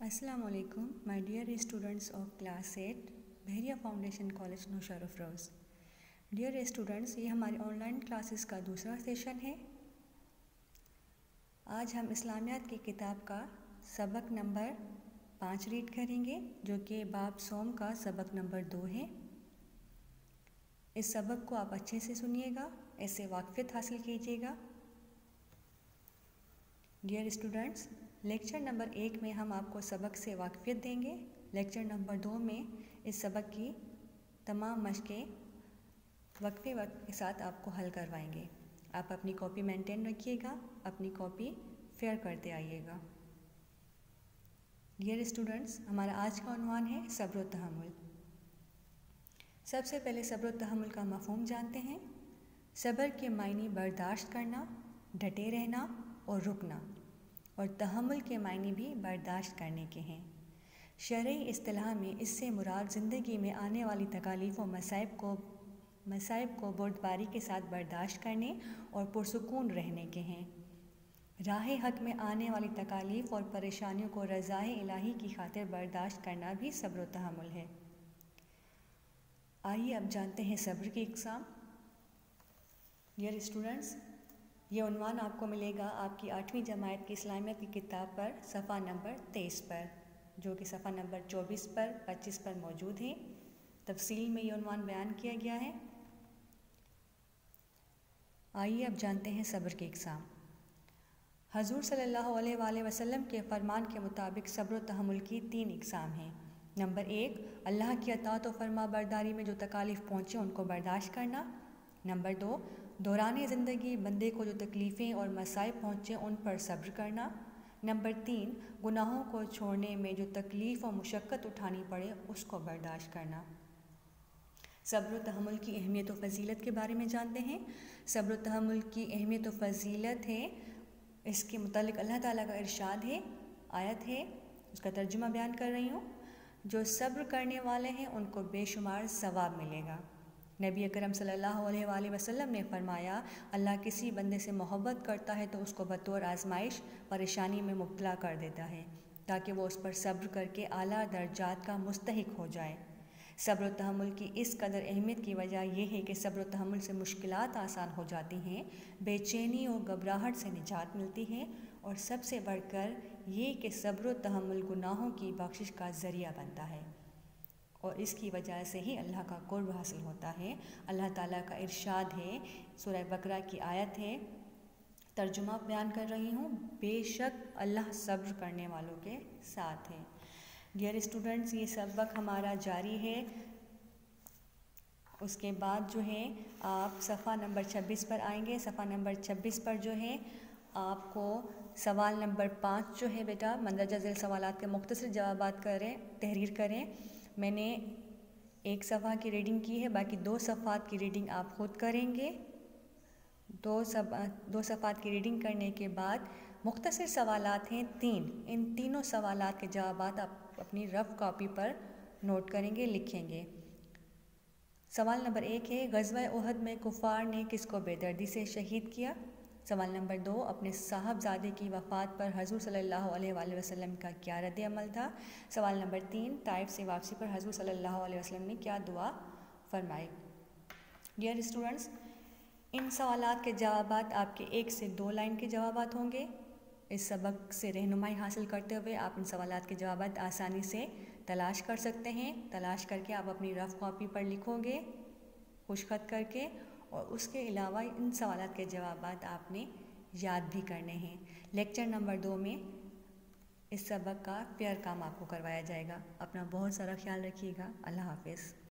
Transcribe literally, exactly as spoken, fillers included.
अस्सलाम वालेकुम my dear students of class at Bahria foundation college Naushahro Feroze. Dear students, ये हमारी ऑनलाइन क्लासेस का दूसरा सेशन है। आज हम इस्लामियात की किताब का सबक नंबर पाँच रीड करेंगे, जो कि बाब सोम का सबक नंबर दो है। इस सबक को आप अच्छे से सुनिएगा, इससे वाक़फ़ियत हासिल कीजिएगा। डियर स्टूडेंट्स, लेक्चर नंबर एक में हम आपको सबक से वाक़फ़ियत देंगे। लेक्चर नंबर दो में इस सबक की तमाम मशक़ें वक्फे वक्त के साथ आपको हल करवाएंगे। आप अपनी कॉपी मेंटेन रखिएगा, अपनी कॉपी फेयर करते आइएगा। डियर स्टूडेंट्स, हमारा आज का उन्वान है सब्र व तहम्मुल। सबसे पहले सब्र व तहम्मुल का मफ़हूम जानते हैं। सब्र के मायने बर्दाश्त करना, डटे रहना और रुकना, और तहम्मुल के मायने भी बर्दाश्त करने के हैं। शरई इस्तिलाह में इससे मुराद ज़िंदगी में आने वाली तकालीफ और मसाइब को मसाइब को बुर्दबारी के साथ बर्दाश्त करने और पुरसुकून रहने के हैं। राह हक में आने वाली तकालीफ और परेशानियों को रज़ाए इलाही की खातिर बर्दाश्त करना भी सब्र व तहम्मुल है। आइए अब जानते हैं सब्र की इक़साम। डियर स्टूडेंट्स, ये उन्वान आपको मिलेगा आपकी आठवीं जमात की इस्लामियत की किताब पर सफ़ा नंबर तेईस पर, जो कि सफ़ा नंबर चौबीस पर पच्चीस पर मौजूद है। तफसील में ये उन्वान बयान किया गया है। आइए अब जानते हैं सब्र की इक़साम। हज़ूर सल्लल्लाहु अलैहि वसल्लम के फरमान के मुताबिक सब्र व तहम्मुल की तीन इक़साम हैं। नंबर एक, अल्लाह की अताअत व फरमा बरदारी में जो तकालीफ़ पहुँचे उनको बर्दाश्त करना। नंबर दो, दौरान ज़िंदगी बंदे को जो तकलीफ़ें और मसाइब पहुँचे उन पर सब्र करना। नंबर तीन, गुनाहों को छोड़ने में जो तकलीफ़ और मुशक्क़त उठानी पड़े उसको बर्दाश्त करना। सब्र व तहम्मुल की अहमियत व फ़जीलत के बारे में जानते हैं। सब्र व तहम्मुल की अहमियत व फ़जीलत है, इसके मुतालिक अल्लाह ताला का इरशाद है, आयत है, उसका तर्जुमा बयान कर रही हूँ। जो सब्र करने वाले हैं उनको बेशुमार सवाब मिलेगा। नबी अकरम सल्लल्लाहु अलैहि वसल्लम ने फरमाया, अल्लाह किसी बंदे से मोहब्बत करता है तो उसको बतौर आजमाइश परेशानी में मुब्तला कर देता है, ताकि वो उस पर सब्र करके आला दर्जात का मुस्तहिक हो जाए। सब्र व तहम्मुल की इस कदर अहमियत की वजह यह है कि सब्र व तहम्मुल से मुश्किलात आसान हो जाती हैं, बेचैनी और घबराहट से निजात मिलती है, और सबसे बढ़कर ये कि सब्र व तहम्मुल गुनाहों की बख्शिश का ज़रिया बनता है, और इसकी वजह से ही अल्लाह का कुर्ब हासिल होता है। अल्लाह ताला का इरशाद है, सूरह बकरा की आयत है, तर्जुमा बयान कर रही हूँ, बेशक अल्लाह सब्र करने वालों के साथ है। डियर स्टूडेंट्स, ये सबक हमारा जारी है। उसके बाद जो है आप सफ़ा नंबर छब्बीस पर आएंगे। सफ़ा नंबर छब्बीस पर जो है आपको सवाल नंबर पाँच जो है बेटा मंदरजा झैल सवालात के मुख्तसर जवाबात करें, तहरीर करें। मैंने एक सफ़ा की रीडिंग की है, बाकी दो सफ़ात की रीडिंग आप खुद करेंगे। दो सब दो सफ़ात की रीडिंग करने के बाद मुख्तसर सवालात हैं तीन, इन तीनों सवालात के जवाबात आप अपनी रफ़ कॉपी पर नोट करेंगे, लिखेंगे। सवाल नंबर एक है, ग़ज़वा उहद में कुफ़ार ने किसको बेदर्दी से शहीद किया। सवाल नंबर दो, अपने साहबजादे की वफ़ात पर हज़ूर सल्लल्लाहु अलैहि वसल्लम का क्या रद्द अमल था। सवाल नंबर तीन, ताइफ से वापसी पर हज़ूर सल्लल्लाहु अलैहि वसल्लम ने क्या दुआ फरमाई। डियर स्टूडेंट्स, इन सवालात के जवाबात आपके एक से दो लाइन के जवाबात होंगे। इस सबक से रहनुमाई हासिल करते हुए आप इन सवालात के जवाबात आसानी से तलाश कर सकते हैं। तलाश करके आप अपनी रफ़ कॉपी पर लिखोगे खुशखत करके, और उसके अलावा इन सवालात के जवाबात आपने याद भी करने हैं। लेक्चर नंबर दो में इस सबक का पेयर काम आपको करवाया जाएगा। अपना बहुत सारा ख्याल रखिएगा। अल्लाह हाफ़िज़।